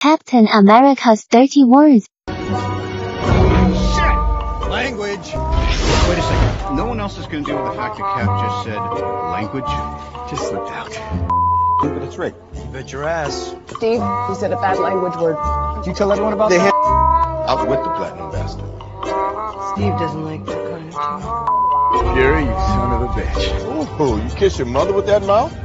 Captain America's dirty words. Shit! Language! Wait a second. No one else is gonna deal with the fact that Cap just said language? Just slipped out. But it's right. You bet your ass. Steve, you said a bad language word. Did you tell everyone about that? Out with the platinum bastard. Steve doesn't like that kind of talk. Gary, you son of a bitch. Oh, you kiss your mother with that mouth?